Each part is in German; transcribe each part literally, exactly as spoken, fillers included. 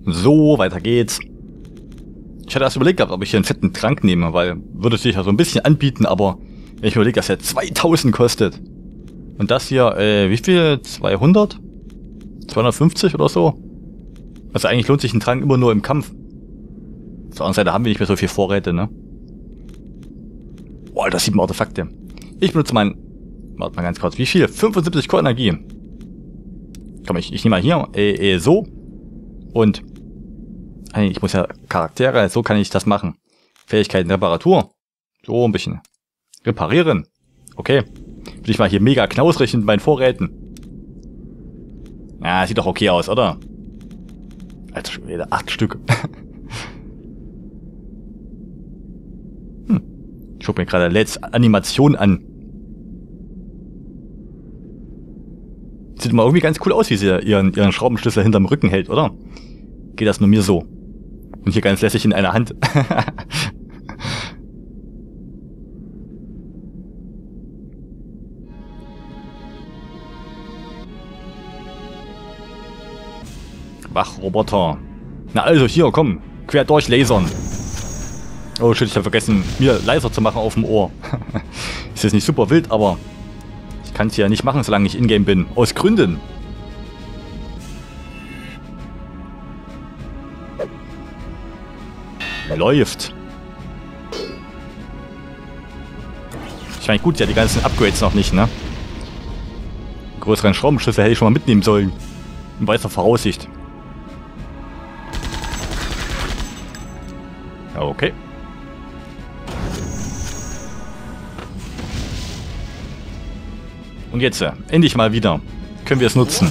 So, weiter geht's. Ich hatte erst überlegt gehabt, ob ich hier einen fetten Trank nehme, weil würde sich ja so ein bisschen anbieten, aber wenn ich überlege, dass er zweitausend kostet. Und das hier, äh, wie viel? zweihundert? zweihundertfünfzig oder so? Also eigentlich lohnt sich ein Trank immer nur im Kampf. Auf der anderen Seite haben wir nicht mehr so viel Vorräte, ne? Boah, das sieben Artefakte. Ich benutze mein... Warte mal ganz kurz. Wie viel? fünfundsiebzig Core Energie. Komm, ich, ich nehme mal hier, äh, äh, so. Und... Ich muss ja Charaktere, so kann ich das machen. Fähigkeiten, Reparatur. So, ein bisschen. Reparieren. Okay. Bin ich mal hier mega knausrig mit meinen Vorräten. Ja, sieht doch okay aus, oder? Alter, schon wieder acht Stück. hm. Ich guck mir gerade Let's Animation an. Sieht mal irgendwie ganz cool aus, wie sie ihren, ihren Schraubenschlüssel hinterm Rücken hält, oder? Geht das nur mir so? Und hier ganz lässig in einer Hand. Wachroboter. Na also, hier, komm. Quer durch lasern. Oh shit, ich habe vergessen, mir leiser zu machen auf dem Ohr. Ist jetzt nicht super wild, aber ich kann es ja nicht machen, solange ich in-game bin. Aus Gründen. Läuft. Ich meine, gut, ja, die ganzen Upgrades noch nicht, ne? Größeren Schraubenschlüssel hätte ich schon mal mitnehmen sollen. In weißer Voraussicht. Okay. Und jetzt, äh, endlich mal wieder. Können wir es nutzen.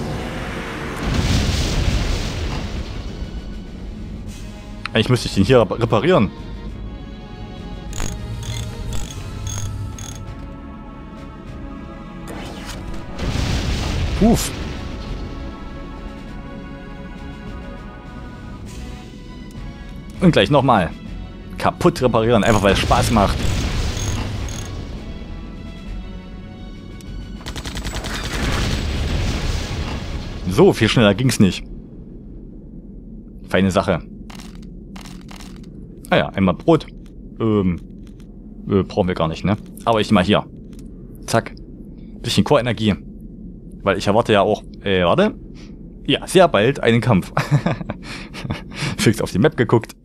Eigentlich müsste ich den hier reparieren. Puff. Und gleich nochmal. Kaputt reparieren, einfach weil es Spaß macht. So, viel schneller ging's nicht. Feine Sache. Ah ja, einmal Brot. Ähm, äh, brauchen wir gar nicht, ne? Aber ich mal hier. Zack. Bisschen Core-Energie. Weil ich erwarte ja auch, äh, warte. Ja, sehr bald einen Kampf. Fix auf die Map geguckt.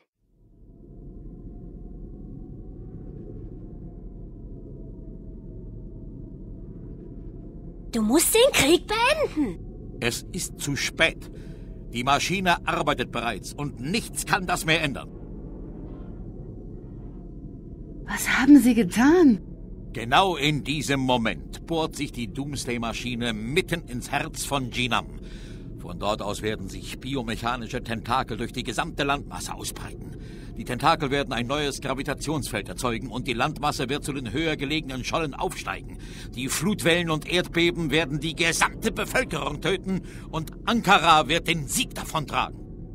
Du musst den Krieg beenden. Es ist zu spät. Die Maschine arbeitet bereits und nichts kann das mehr ändern. Was haben Sie getan? Genau in diesem Moment bohrt sich die Doomsday-Maschine mitten ins Herz von Jinam. Von dort aus werden sich biomechanische Tentakel durch die gesamte Landmasse ausbreiten. Die Tentakel werden ein neues Gravitationsfeld erzeugen und die Landmasse wird zu den höher gelegenen Schollen aufsteigen. Die Flutwellen und Erdbeben werden die gesamte Bevölkerung töten und Ankara wird den Sieg davontragen.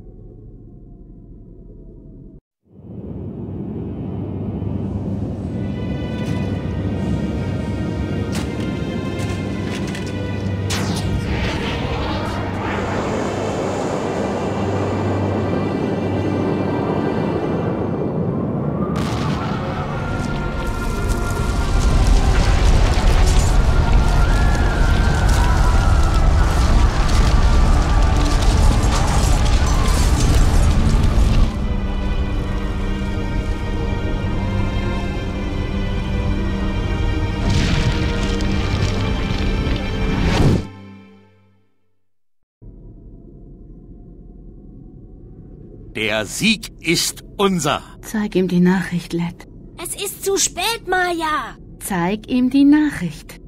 Der Sieg ist unser. Zeig ihm die Nachricht, Led. Es ist zu spät, Maya. Zeig ihm die Nachricht.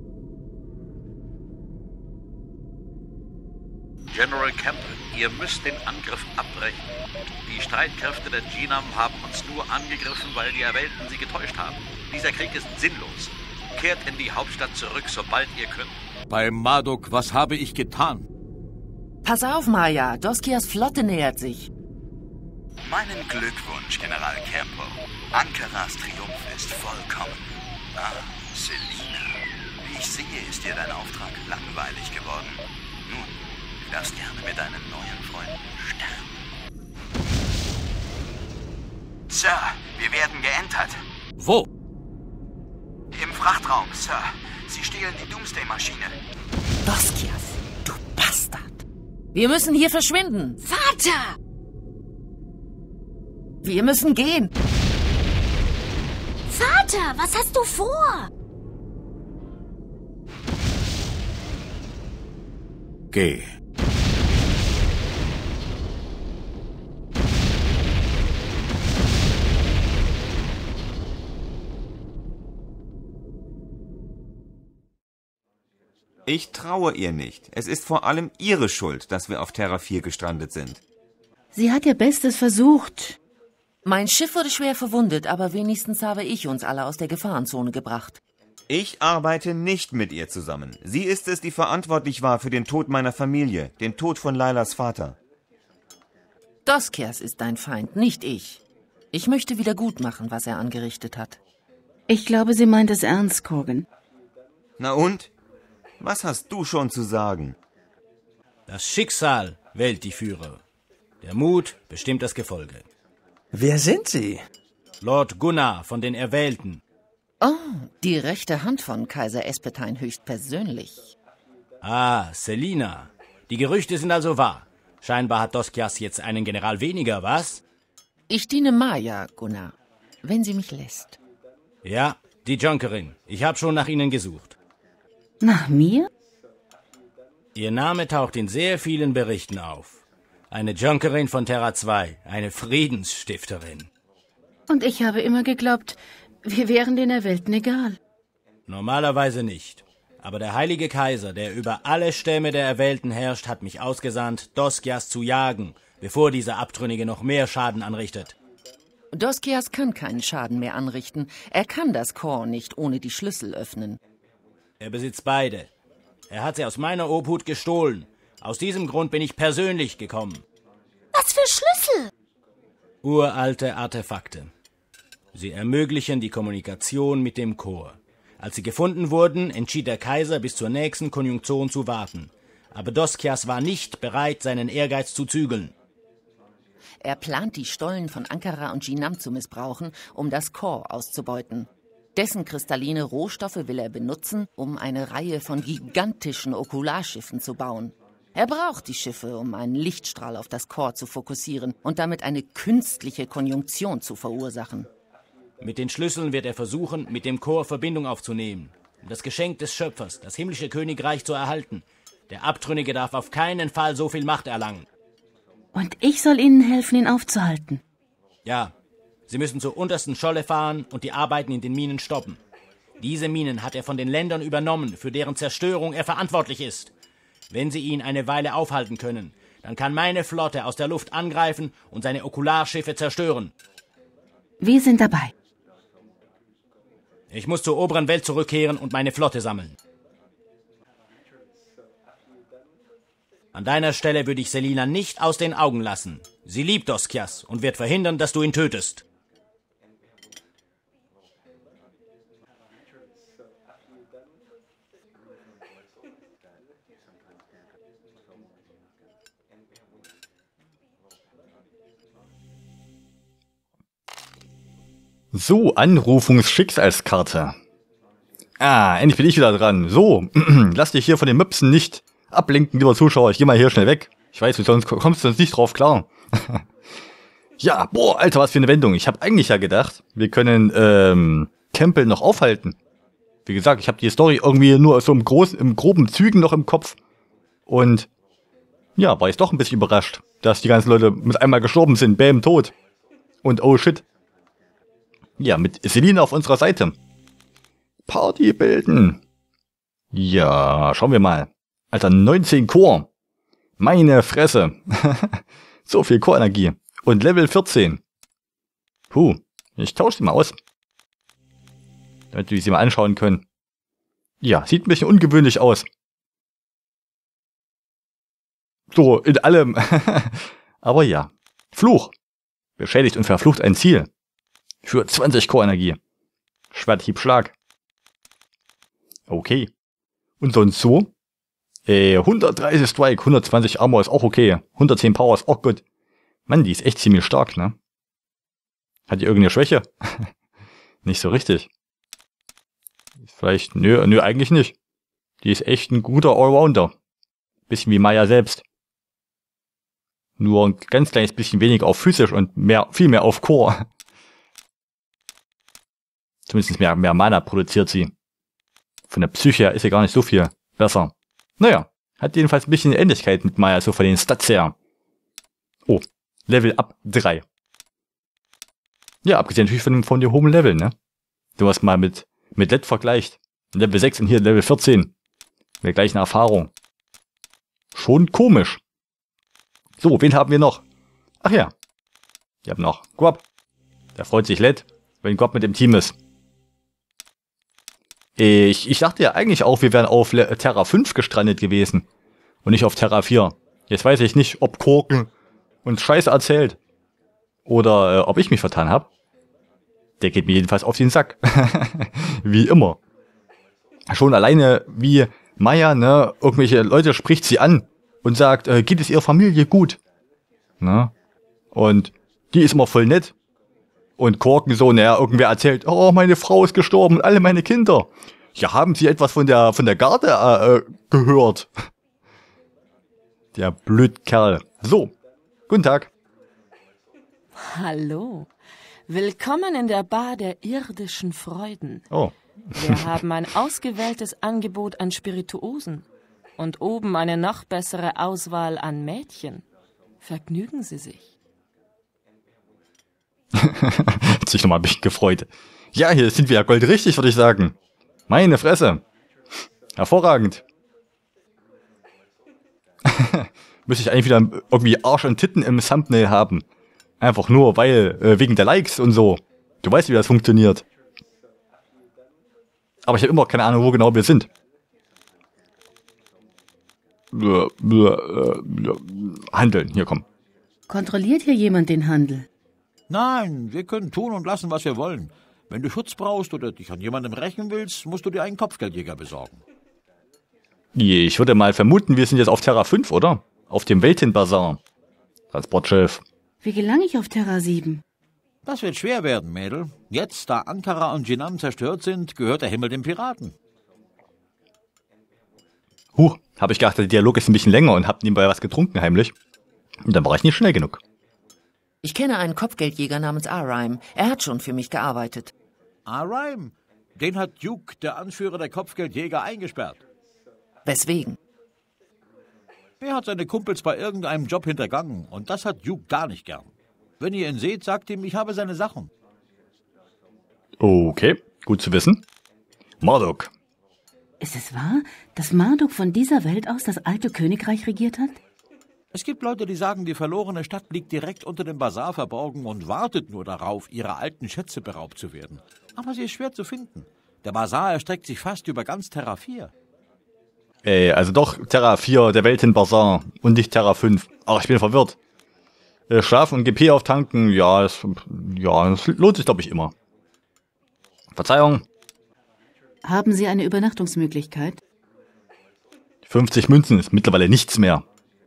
General Campbell, ihr müsst den Angriff abbrechen. Die Streitkräfte der Jinam haben uns nur angegriffen, weil die Erwählten sie getäuscht haben. Dieser Krieg ist sinnlos. Kehrt in die Hauptstadt zurück, sobald ihr könnt. Bei Marduk, was habe ich getan? Pass auf, Maya. Doskias Flotte nähert sich. Meinen Glückwunsch, General Campo. Ankaras Triumph ist vollkommen. Ah, Selina. Wie ich sehe, ist dir dein Auftrag langweilig geworden. Nun, du darfst gerne mit deinen neuen Freunden Sir, wir werden geentert. Wo? Im Frachtraum, Sir. Sie stehlen die Doomsday-Maschine. Doskias, du Bastard. Wir müssen hier verschwinden. Vater! Wir müssen gehen. Vater, was hast du vor? Geh. Ich traue ihr nicht. Es ist vor allem ihre Schuld, dass wir auf Terra vier gestrandet sind. Sie hat ihr Bestes versucht. Mein Schiff wurde schwer verwundet, aber wenigstens habe ich uns alle aus der Gefahrenzone gebracht. Ich arbeite nicht mit ihr zusammen. Sie ist es, die verantwortlich war für den Tod meiner Familie, den Tod von Lailas Vater. Doskias ist dein Feind, nicht ich. Ich möchte wieder gut machen, was er angerichtet hat. Ich glaube, sie meint es ernst, Kurgan. Na und? Was hast du schon zu sagen? Das Schicksal wählt die Führer. Der Mut bestimmt das Gefolge. Wer sind Sie? Lord Gunnar von den Erwählten. Oh, die rechte Hand von Kaiser Espetein höchstpersönlich. Ah, Selina. Die Gerüchte sind also wahr. Scheinbar hat Doskias jetzt einen General weniger, was? Ich diene Maya, Gunnar, wenn sie mich lässt. Ja, die Junkerin. Ich habe schon nach Ihnen gesucht. Nach mir? Ihr Name taucht in sehr vielen Berichten auf. Eine Junkerin von Terra zwei, eine Friedensstifterin. Und ich habe immer geglaubt, wir wären den Erwählten egal. Normalerweise nicht. Aber der heilige Kaiser, der über alle Stämme der Erwählten herrscht, hat mich ausgesandt, Doskias zu jagen, bevor dieser Abtrünnige noch mehr Schaden anrichtet. Doskias kann keinen Schaden mehr anrichten. Er kann das Korps nicht ohne die Schlüssel öffnen. Er besitzt beide. Er hat sie aus meiner Obhut gestohlen. Aus diesem Grund bin ich persönlich gekommen. Was für Schlüssel? Uralte Artefakte. Sie ermöglichen die Kommunikation mit dem Korps. Als sie gefunden wurden, entschied der Kaiser, bis zur nächsten Konjunktion zu warten. Aber Doskias war nicht bereit, seinen Ehrgeiz zu zügeln. Er plant, die Stollen von Ankara und Jinam zu missbrauchen, um das Korps auszubeuten. Dessen kristalline Rohstoffe will er benutzen, um eine Reihe von gigantischen Okularschiffen zu bauen. Er braucht die Schiffe, um einen Lichtstrahl auf das Korps zu fokussieren und damit eine künstliche Konjunktion zu verursachen. Mit den Schlüsseln wird er versuchen, mit dem Korps Verbindung aufzunehmen, um das Geschenk des Schöpfers, das himmlische Königreich, zu erhalten. Der Abtrünnige darf auf keinen Fall so viel Macht erlangen. Und ich soll Ihnen helfen, ihn aufzuhalten. Ja, Sie müssen zur untersten Scholle fahren und die Arbeiten in den Minen stoppen. Diese Minen hat er von den Ländern übernommen, für deren Zerstörung er verantwortlich ist. Wenn Sie ihn eine Weile aufhalten können, dann kann meine Flotte aus der Luft angreifen und seine Okularschiffe zerstören. Wir sind dabei. Ich muss zur oberen Welt zurückkehren und meine Flotte sammeln. An deiner Stelle würde ich Selina nicht aus den Augen lassen. Sie liebt Doskias und wird verhindern, dass du ihn tötest. So, Anrufungsschicksalskarte. Ah, endlich bin ich wieder dran. So, lass dich hier von den Möpsen nicht ablenken, lieber Zuschauer. Ich geh mal hier schnell weg. Ich weiß, sonst kommst du sonst nicht drauf klar. Ja, boah, Alter, was für eine Wendung. Ich habe eigentlich ja gedacht, wir können ähm, Campbell noch aufhalten. Wie gesagt, ich habe die Story irgendwie nur so im, großen, im groben Zügen noch im Kopf. Und ja, war ich doch ein bisschen überrascht, dass die ganzen Leute mit einmal gestorben sind. Bäm, tot. Und oh shit. Ja, mit Selina auf unserer Seite. Party bilden. Ja, schauen wir mal. Alter, neunzehn Core. Meine Fresse. So viel Core-Energie. Und Level vierzehn. Puh, ich tausche die mal aus. Damit wir sie mal anschauen können. Ja, sieht ein bisschen ungewöhnlich aus. So, in allem. Aber ja. Fluch. Beschädigt und verflucht ein Ziel. Für zwanzig Core-Energie. Schwerthieb, Schlag. Okay. Und sonst so? Äh, hundertdreißig Strike, hundertzwanzig Armor ist auch okay. hundertzehn Power ist auch gut. Mann, die ist echt ziemlich stark, ne? Hat die irgendeine Schwäche? Nicht so richtig. Vielleicht, nö, nö, eigentlich nicht. Die ist echt ein guter Allrounder. Bisschen wie Maya selbst. Nur ein ganz kleines bisschen weniger auf physisch und mehr, viel mehr auf Core. Zumindest mehr, mehr Mana produziert sie. Von der Psyche her ist sie gar nicht so viel besser. Naja, hat jedenfalls ein bisschen Ähnlichkeit mit Maya, so von den Stats her. Oh, Level up drei. Ja, abgesehen natürlich von, von dem hohen Level, ne? Du hast mal mit, mit L E D vergleicht. Level sechs und hier Level vierzehn. Mit der gleichen Erfahrung. Schon komisch. So, wen haben wir noch? Ach ja. Wir haben noch Guap. Da freut sich L E D, wenn Guap mit dem Team ist. Ich, ich dachte ja eigentlich auch, wir wären auf Terra fünf gestrandet gewesen. Und nicht auf Terra vier. Jetzt weiß ich nicht, ob Korken uns Scheiße erzählt. Oder äh, ob ich mich vertan habe. Der geht mir jedenfalls auf den Sack. Wie immer. Schon alleine wie Maya, ne, irgendwelche Leute spricht sie an und sagt, äh, geht es ihrer Familie gut? Ne? Und die ist immer voll nett. Und Korken so, naja, irgendwer erzählt, oh, meine Frau ist gestorben und alle meine Kinder. Ja, haben sie etwas von der von der Garde äh, gehört? Der Blödkerl. So, guten Tag. Hallo. Willkommen in der Bar der irdischen Freuden. Oh. Wir haben ein ausgewähltes Angebot an Spirituosen und oben eine noch bessere Auswahl an Mädchen. Vergnügen Sie sich. Hat sich nochmal ein bisschen gefreut. Ja, hier sind wir ja goldrichtig, würde ich sagen. Meine Fresse. Hervorragend. Müsste ich eigentlich wieder irgendwie Arsch und Titten im Thumbnail haben. Einfach nur, weil, äh, wegen der Likes und so. Du weißt, wie das funktioniert. Aber ich habe immer keine Ahnung, wo genau wir sind. Handeln, hier komm. Kontrolliert hier jemand den Handel? Nein, wir können tun und lassen, was wir wollen. Wenn du Schutz brauchst oder dich an jemandem rächen willst, musst du dir einen Kopfgeldjäger besorgen. Ich würde mal vermuten, wir sind jetzt auf Terra fünf, oder? Auf dem Weltenbazar. Transportschiff. Wie gelange ich auf Terra sieben? Das wird schwer werden, Mädel. Jetzt, da Ankara und Jinam zerstört sind, gehört der Himmel den Piraten. Huch, habe ich gedacht, der Dialog ist ein bisschen länger und hab nebenbei was getrunken heimlich. Und dann war ich nicht schnell genug. Ich kenne einen Kopfgeldjäger namens Arime. Er hat schon für mich gearbeitet. Arime? Den hat Duke, der Anführer der Kopfgeldjäger, eingesperrt. Weswegen? Er hat seine Kumpels bei irgendeinem Job hintergangen und das hat Duke gar nicht gern. Wenn ihr ihn seht, sagt ihm, ich habe seine Sachen. Okay, gut zu wissen. Marduk. Ist es wahr, dass Marduk von dieser Welt aus das alte Königreich regiert hat? Es gibt Leute, die sagen, die verlorene Stadt liegt direkt unter dem Bazar verborgen und wartet nur darauf, ihrer alten Schätze beraubt zu werden. Aber sie ist schwer zu finden. Der Bazar erstreckt sich fast über ganz Terra vier. Ey, also doch Terra vier, der Weltenbazar und nicht Terra fünf. Ach, ich bin verwirrt. Äh, Schlafen und G P auftanken, ja, das, ja, das lohnt sich, glaube ich, immer. Verzeihung. Haben Sie eine Übernachtungsmöglichkeit? fünfzig Münzen ist mittlerweile nichts mehr.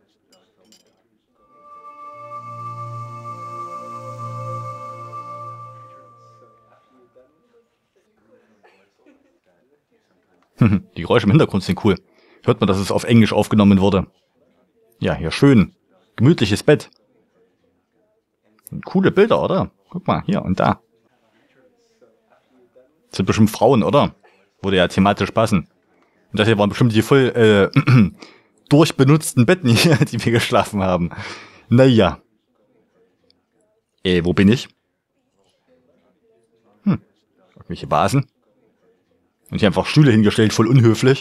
Die Geräusche im Hintergrund sind cool. Hört man, dass es auf Englisch aufgenommen wurde. Ja, hier schön. Gemütliches Bett. Coole Bilder, oder? Guck mal, hier und da. Das sind bestimmt Frauen, oder? Würde ja thematisch passen. Und das hier waren bestimmt die voll äh, durchbenutzten Betten hier, die wir geschlafen haben. Naja. Äh, wo bin ich? Hm. Irgendwelche Vasen. Und hier einfach Stühle hingestellt, voll unhöflich.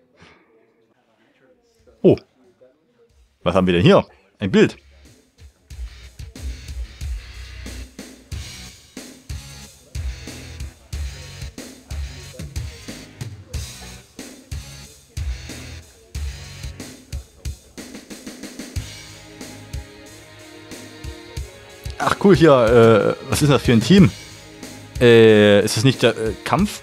Oh. Was haben wir denn hier? Ein Bild. Ach cool, hier, äh, was ist das für ein Team? Äh, ist das nicht der äh, Kampf?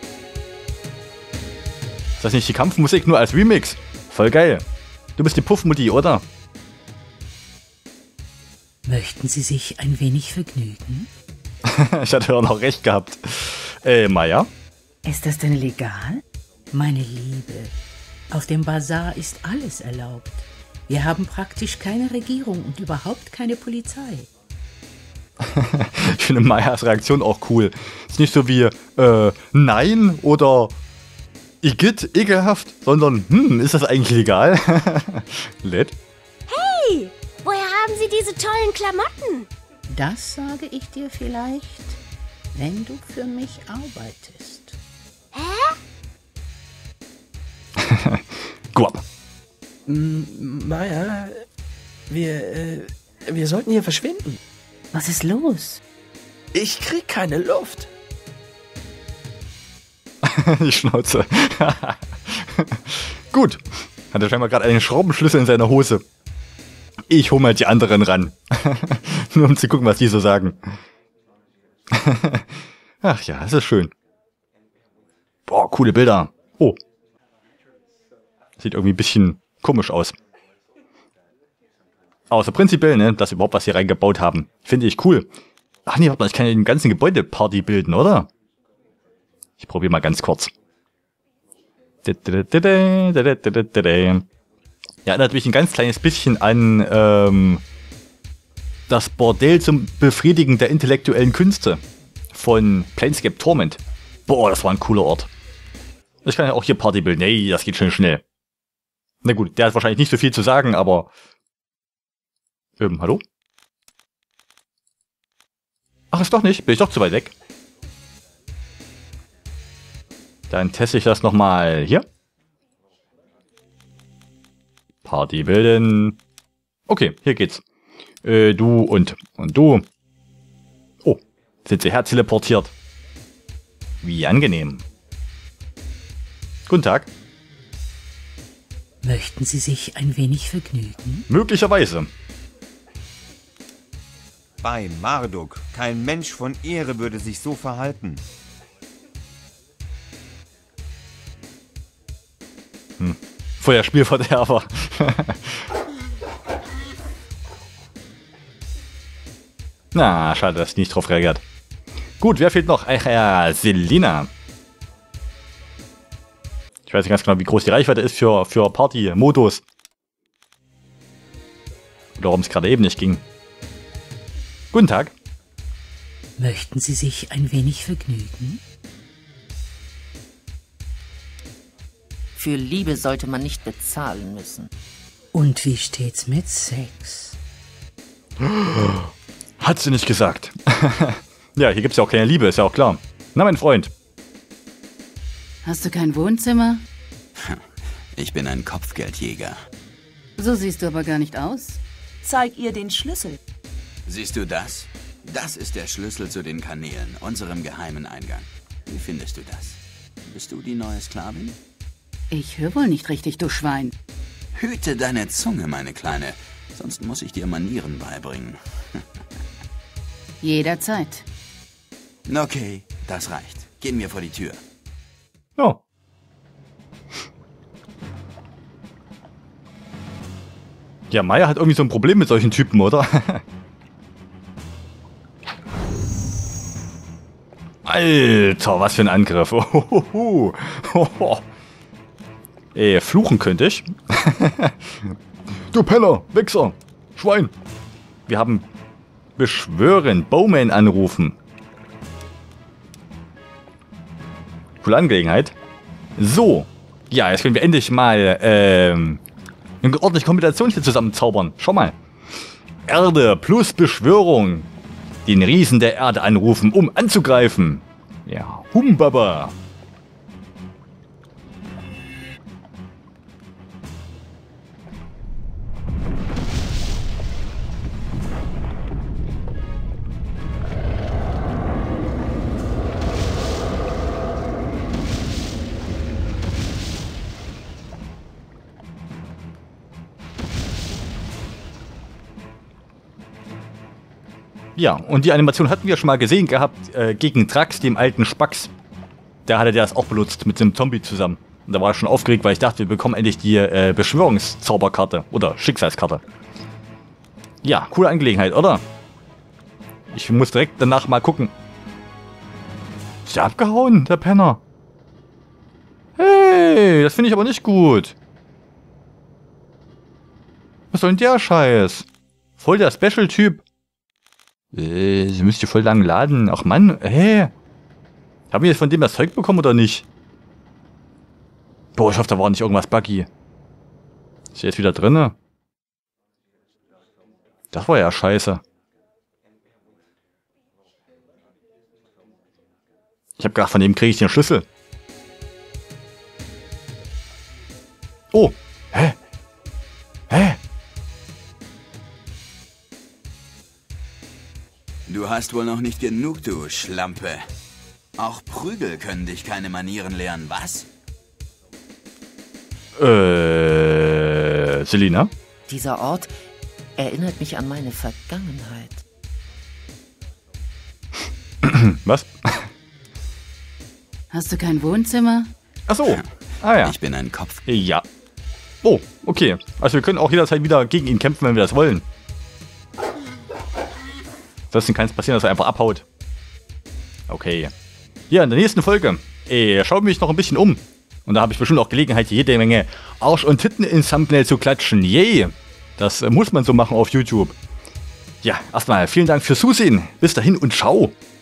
Ist das nicht die Kampfmusik nur als Remix? Voll geil. Du bist die Puffmutti, oder? Möchten Sie sich ein wenig vergnügen? Ich hatte auch noch recht gehabt. Äh, Maya? Ist das denn legal? Meine Liebe, auf dem Bazar ist alles erlaubt. Wir haben praktisch keine Regierung und überhaupt keine Polizei. Ich finde Mayas Reaktion auch cool. Ist nicht so wie, äh, nein oder Igitt, ekelhaft, sondern, hm, ist das eigentlich legal? Led? Hey, woher haben Sie diese tollen Klamotten? Das sage ich dir vielleicht, wenn du für mich arbeitest. Hä? Guap. Maya, wir, äh, wir sollten hier verschwinden. Was ist los? Ich krieg keine Luft. Die Schnauze. Gut. Hat er scheinbar gerade einen Schraubenschlüssel in seiner Hose. Ich hole mal die anderen ran. Nur um zu gucken, was die so sagen. Ach ja, es ist schön. Boah, coole Bilder. Oh. Sieht irgendwie ein bisschen komisch aus. Außer prinzipiell, ne, dass sie überhaupt was hier reingebaut haben. Finde ich cool. Ach nee, warte mal, ich kann ja den ganzen Gebäude Party bilden, oder? Ich probiere mal ganz kurz. Ja, erinnert mich ein ganz kleines bisschen an ähm, das Bordell zum Befriedigen der intellektuellen Künste von Planescape Torment. Boah, das war ein cooler Ort. Ich kann ja auch hier Party bilden. Nee, das geht schon schnell. Na gut, der hat wahrscheinlich nicht so viel zu sagen, aber... Ähm, hallo? Ach, ist doch nicht. Bin ich doch zu weit weg. Dann teste ich das nochmal hier. Party bilden. Okay, hier geht's. Äh, du und, und du. Oh, sind sie her teleportiert. Wie angenehm. Guten Tag. Möchten Sie sich ein wenig vergnügen? Möglicherweise. Bei Marduk, kein Mensch von Ehre würde sich so verhalten. Hm. Voll der Spielverderber. Na, schade, dass ich nicht drauf reagiert. Gut, wer fehlt noch? Ach ja, Selina. Ich weiß nicht ganz genau, wie groß die Reichweite ist für, für Party-Modus. Oder warum es gerade eben nicht ging. Guten Tag. Möchten Sie sich ein wenig vergnügen? Für Liebe sollte man nicht bezahlen müssen. Und wie steht's mit Sex? Hat sie nicht gesagt. Ja, hier gibt's ja auch keine Liebe, ist ja auch klar. Na, mein Freund. Hast du kein Wohnzimmer? Ich bin ein Kopfgeldjäger. So siehst du aber gar nicht aus. Zeig ihr den Schlüssel. Siehst du das? Das ist der Schlüssel zu den Kanälen, unserem geheimen Eingang. Wie findest du das? Bist du die neue Sklavin? Ich höre wohl nicht richtig, du Schwein. Hüte deine Zunge, meine Kleine. Sonst muss ich dir Manieren beibringen. Jederzeit. Okay, das reicht. Gehen wir vor die Tür. Oh. Ja, Maya hat irgendwie so ein Problem mit solchen Typen, oder? Alter, was für ein Angriff. Ohoho. Oho. Ey, fluchen könnte ich. Du Penner, Wichser, Schwein. Wir haben beschwören, Bowman anrufen. Coole Angelegenheit. So. Ja, jetzt können wir endlich mal ähm, eine ordentliche Kombination hier zusammenzaubern. Schau mal. Erde plus Beschwörung. Den Riesen der Erde anrufen, um anzugreifen. Ja, Humbaba. Ja, und die Animation hatten wir schon mal gesehen gehabt, äh, gegen Drax, dem alten Spax. Da hatte der das auch benutzt, mit dem Zombie zusammen. Und da war ich schon aufgeregt, weil ich dachte, wir bekommen endlich die äh, Beschwörungszauberkarte oder Schicksalskarte. Ja, coole Angelegenheit, oder? Ich muss direkt danach mal gucken. Ist der abgehauen, der Penner? Hey, das finde ich aber nicht gut. Was soll denn der Scheiß? Voll der Special-Typ. Äh, sie müsste voll lang laden. Ach Mann, hä? Haben wir jetzt von dem das Zeug bekommen oder nicht? Boah, ich hoffe, da war nicht irgendwas buggy. Ist der jetzt wieder drinne? Das war ja scheiße. Ich habe gedacht, von dem kriege ich den Schlüssel. Oh, hä? Hä? Du hast wohl noch nicht genug, du Schlampe. Auch Prügel können dich keine Manieren lernen, was? Äh, Selina? Dieser Ort erinnert mich an meine Vergangenheit. Was? Hast du kein Wohnzimmer? Ach so. Ah ja. Ich bin ein Kopf. Ja. Oh, okay. Also wir können auch jederzeit wieder gegen ihn kämpfen, wenn wir das wollen. Ansonsten kann es passieren, dass er einfach abhaut. Okay. Ja, in der nächsten Folge äh, schauen wir mich noch ein bisschen um. Und da habe ich bestimmt auch Gelegenheit, jede Menge Arsch und Titten ins Thumbnail zu klatschen. Yay! Das äh, muss man so machen auf YouTube. Ja, erstmal vielen Dank fürs Zusehen. Bis dahin und ciao.